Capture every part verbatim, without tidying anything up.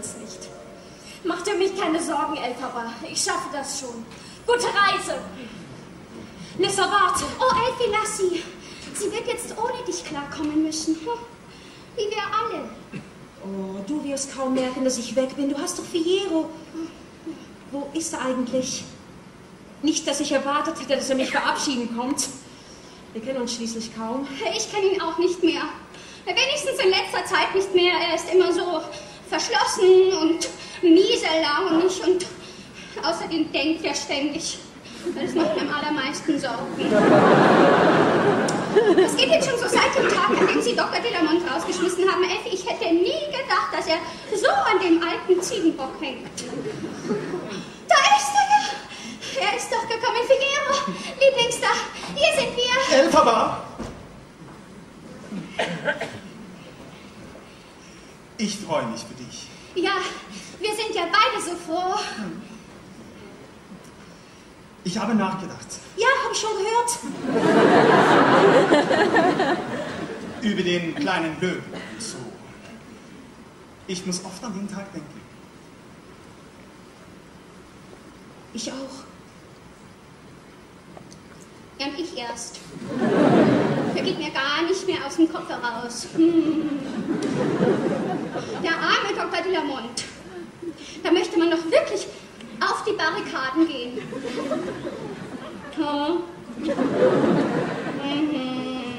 uns nicht. Mach dir mich keine Sorgen, Elphaba. Ich schaffe das schon. Gute Reise. Nissa, warte. Oh, Elfi, lass sie. Sie wird jetzt ohne dich klarkommen müssen. Wie wir alle. Oh, du wirst kaum merken, dass ich weg bin. Du hast doch Fiyero. Wo ist er eigentlich? Nicht, dass ich erwartet hätte, dass er mich verabschieden kommt. Wir kennen uns schließlich kaum. Ich kenne ihn auch nicht mehr. Wenigstens in letzter Zeit nicht mehr. Er ist immer so verschlossen und mieselaunig und außerdem denkt er ständig. Das macht mir am allermeisten Sorgen. Das geht jetzt schon so seit dem Tag, an dem Sie Doktor Delamont rausgeschmissen haben. Elfi, ich hätte nie gedacht, dass er so an dem alten Ziegenbock hängt. Da ist er! Er ist doch gekommen, Fiyero. Lieblingsstar, hier sind wir. Elphaba! Ich freue mich für dich. Ja, wir sind ja beide so froh. Ich habe nachgedacht. Ja, habe ich schon gehört. Über den kleinen Löwen. So. Ich muss oft an den Tag denken. Ich auch. Ja, und ich erst. Der geht mir gar nicht mehr aus dem Kopf heraus. Hm. Der arme Doktor Delamont. Da möchte man doch wirklich auf die Barrikaden gehen. Hm. Mhm.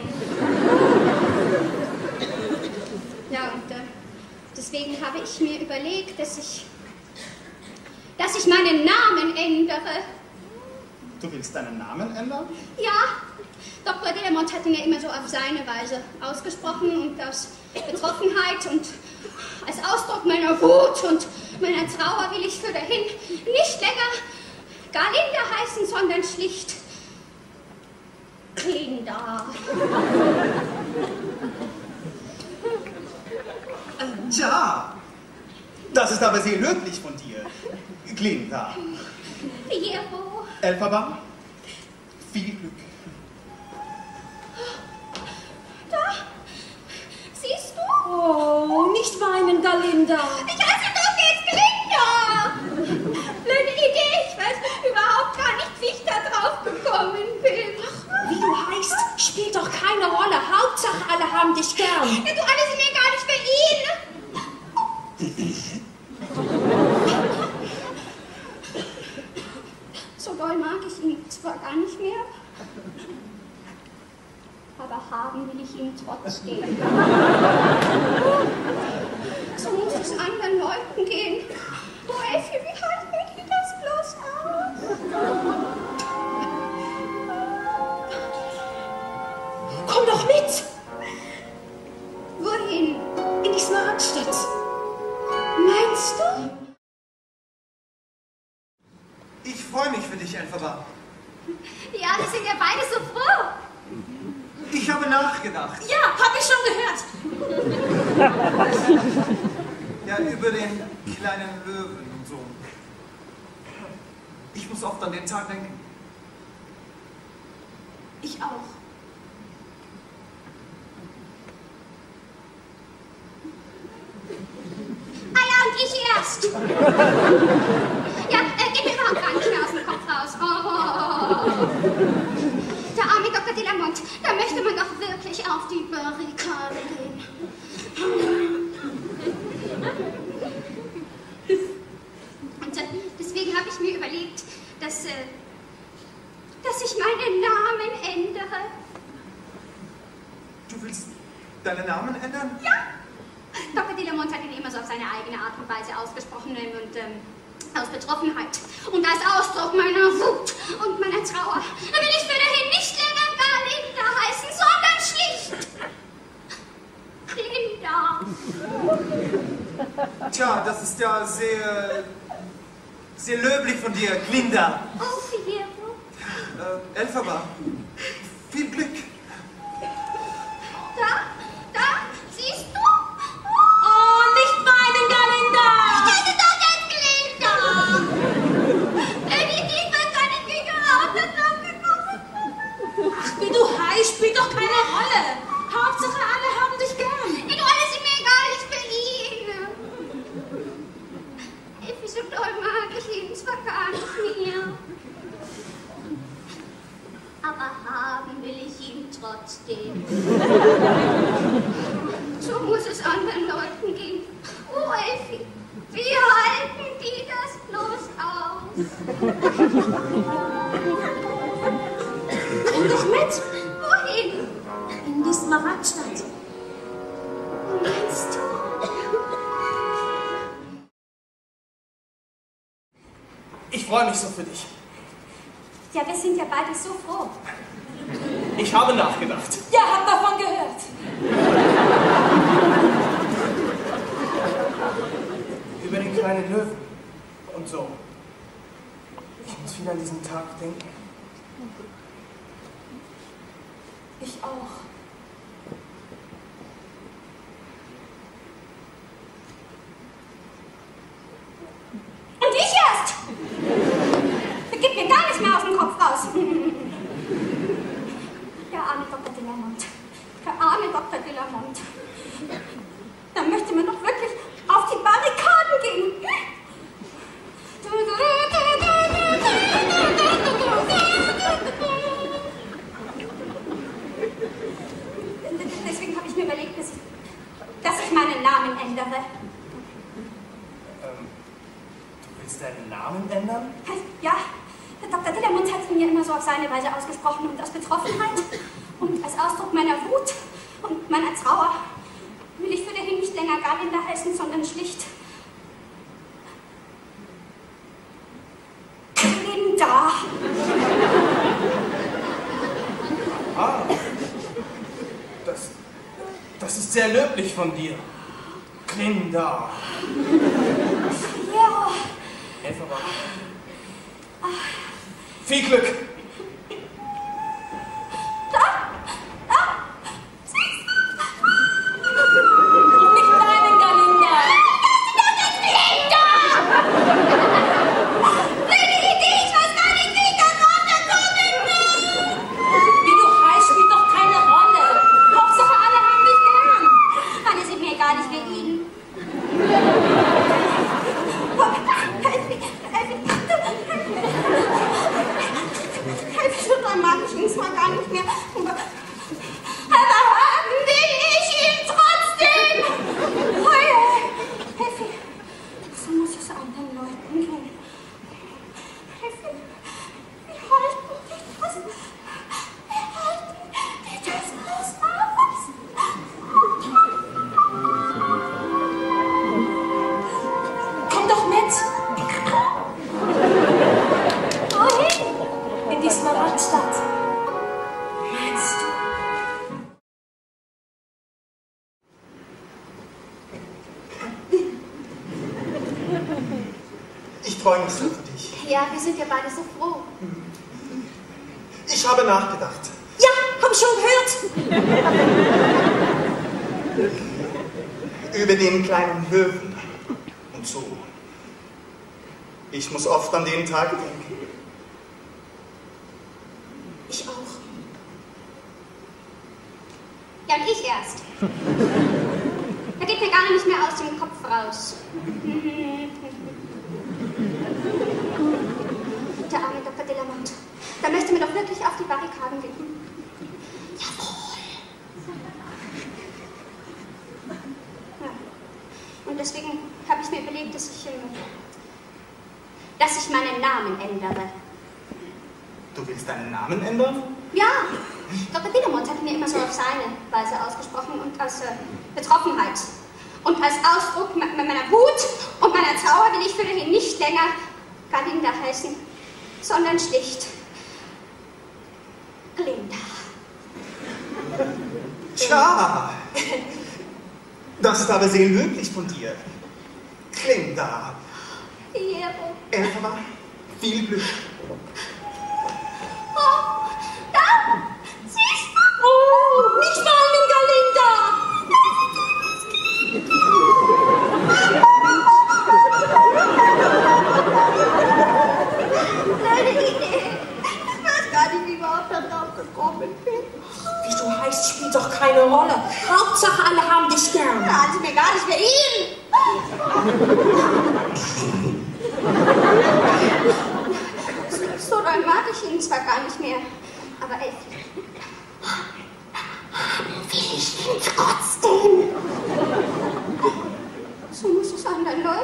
Ja, und äh, deswegen habe ich mir überlegt, dass ich, dass ich meinen Namen ändere. Du willst deinen Namen ändern? Ja, Doktor Delamont hat ihn ja immer so auf seine Weise ausgesprochen und aus Betroffenheit und als Ausdruck meiner Wut und meiner Trauer will ich für dahin nicht länger Galinda heißen, sondern schlicht Glinda. Ja, das ist aber sehr löblich von dir, Glinda. Fiyero. Elphaba, viel Glück. Da, siehst du? Oh, nicht weinen, Galinda. Ich heiße doch jetzt Glinda. Blöde Idee, ich weiß überhaupt gar nicht, wie ich da drauf gekommen bin. Wie du heißt, spielt doch keine Rolle. Hauptsache, alle haben dich gern. Ja, du, alle sind mir gar nicht für ihn. So doll mag ich ihn zwar gar nicht mehr, aber haben will ich ihn trotzdem. So muss es anderen Leuten gehen. Oh, Elfi, wie halten die das bloß aus? Komm doch mit. Wohin? In die Smaragdstadt. Meinst du? Ich freue mich für dich, Elphaba. Ja, wir sind ja beide so froh. Ich habe nachgedacht. Ja, hab ich schon gehört. Ja, über den kleinen Löwen und so. Ich muss oft an den Tag denken. Ich auch. Ah ja, und ich erst. Ja, äh, geht mir überhaupt gar nicht mehr aus dem Kopf raus. Oh. Der arme Doktor Delamont, da möchte man doch wirklich auf die Barrikade gehen. Und äh, deswegen habe ich mir überlegt, dass, äh, dass ich meinen Namen ändere. Du willst deinen Namen ändern? Ja. Doktor Delamont hat ihn immer so auf seine eigene Art und Weise ausgesprochen und ähm, aus Betroffenheit und als Ausdruck meiner Wut und meiner Trauer will ich für dahin nicht länger Galinda heißen, sondern schlicht Glinda. Tja, das ist ja sehr, sehr löblich von dir, Glinda. Oh, Fiyero. Äh, Elphaba, viel Glück. Da, da, siehst du? Oh, nicht weinen, Galinda! Ich hätte doch jetzt Glinda! Definitiv wird gar nicht wie geoutet aufgenommen. Ach, wie du heißt, spielt doch keine Rolle. Hauptsache, alle haben dich gern. Ja, du, alle sind mir egal, ich will ihn. trotzdem. So muss es anderen Leuten gehen. Oh, Elfi, wie halten die das bloß aus? Komm doch mit. Wohin? In die Smaragdstadt. Meinst du? Ich freue mich so für dich. Ja, wir sind ja beide so froh. Ich habe nachgedacht. Ja, hab davon gehört. Über den kleinen Löwen und so. Ich muss wieder an diesen Tag denken. Ich auch. Und ich erst! Das geht mir gar nicht mehr aus dem Kopf raus. Der arme Doktor de Lamont. Der arme Doktor de Lamont. Da möchte man doch wirklich auf die Barrikaden gehen. Deswegen habe ich mir überlegt, dass ich, dass ich meinen Namen ändere. Ähm, du willst deinen Namen ändern? Ja, der Doktor de Lamont hat ihn mir immer so auf seine Weise ausgesprochen und aus Betroffenheit und als Ausdruck meiner Wut und meiner Trauer will ich für dahin nicht länger Galinda heißen, sondern schlicht Glinda. Ah, das, das ist sehr löblich von dir. Glinda. Ja. Elphaba. Viel Glück. Nicht deinen Galinda. Wie du heißt, spielt doch keine Rolle. Hauptsache alle haben dich gern. Alle sind mir gar nicht wie ihn. Dann mag ich ihn zwar gar nicht mehr, aber haben will ich ihn trotzdem. Heue. Effi, so muss es anderen Leuten gehen. Effi, wie halten die das? Wie halten die das bloß aus? Komm doch mit. Wohin? In die Smaragdstadt. Meinst du? Ich freue mich so für dich. Ja, wir sind ja beide so froh. Ich habe nachgedacht. Ja, hab ich schon gehört. Über den kleinen Löwen und so. Ich muss oft an den Tag denken. Ich auch. Ja, und ich erst. Da geht mir gar nicht mehr aus dem Kopf raus. Der arme Doktor de Lamont. Da möchte mir doch wirklich auf die Barrikaden gehen. Jawohl. Ja. Und deswegen habe ich mir überlegt, dass ich, dass ich meinen Namen ändere. Du willst deinen Namen ändern? Ja, Doktor de Lamont hat mir immer so auf seine Weise ausgesprochen und aus äh, Betroffenheit. Und als Ausdruck me meiner Wut und meiner Trauer will ich für ihn nicht länger Galinda heißen, sondern schlicht Glinda. Tja, das ist aber sehr löblich von dir. Glinda. Piero. Elphaba, viel Glück. Oh, da! Siehst du? Oh, nicht weinen, Galinda. Kleine Idee. Ich weiß gar nicht, wie ich überhaupt darauf gekommen bin. Wie du heißt, spielt doch keine Rolle. Hauptsache, alle haben dich gern. Ja, also mir gar nicht mehr ihn. So doll mag ich ihn zwar gar nicht mehr, aber Elfi.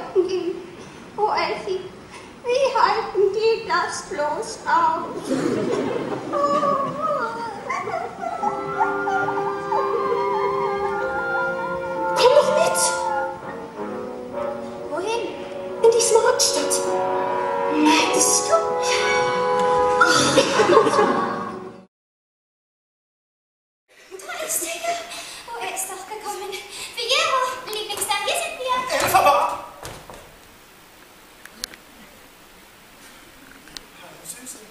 Leuten ging. Oh, Elfi, wie halten die das bloß aus? Komm doch mit! Wohin? In die Smaragdstadt. Meinst du? Da ist er. Oh, er ist doch gekommen. Figaro, Lieblingsstar, hier sind wir. Elphaba! Hallo, Süße.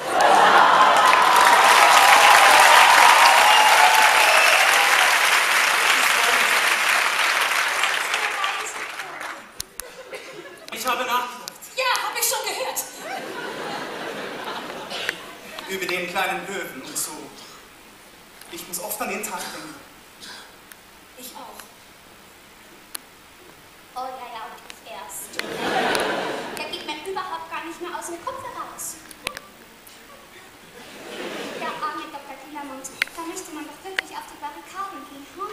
Ich habe nachgedacht. Ja, habe ich schon gehört. Über den kleinen Löwen und so. Ich muss oft an den Tag denken. Ich auch. Oh ja, ja, und ich erst. Der geht mir überhaupt gar nicht mehr aus dem Kopf heraus. Der arme Doktor Dillermond, da müsste man doch wirklich auf die Barrikaden gehen, hm?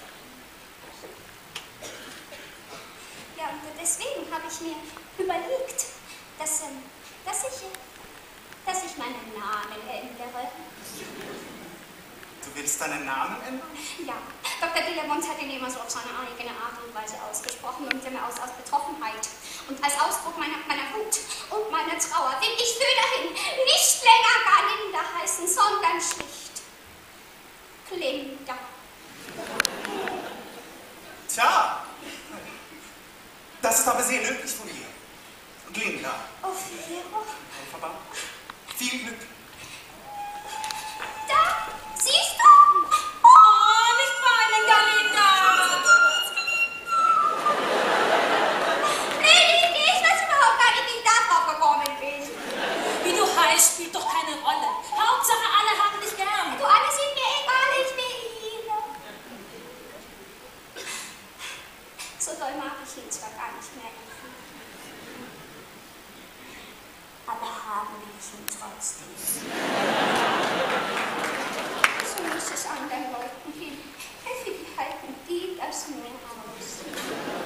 Ja, und deswegen habe ich mir überlegt, dass, ähm, dass ich, äh, dass ich meinen Namen ändere. Du willst deinen Namen ändern? Ja, Doktor Dillermond hat ihn immer so auf seine eigene Art und Weise ausgesprochen und immer aus, aus Betroffenheit. Und als Ausdruck meiner, meiner Wut und meiner Trauer will ich für dahin nicht länger Galinda heißen, sondern schlicht Glinda. Tja, das ist aber sehr löblich von dir. Glinda. Oh, Figaro. Elphaba, viel Glück. Da, siehst du? Oh, nicht weinen, Galinda. Nee, nee, nee, ich weiß überhaupt gar nicht, wie ich da drauf gekommen bin. Wie du heißt, spielt doch keine Rolle. Hauptsache, alle haben dich gern. Du, alle sind mir egal, ich will ihre. So doll mag ich ihn zwar gar nicht mehr. Aber haben will ich ihn trotzdem. So muss es anderen Leuten hin. Wie halten die das mir aus?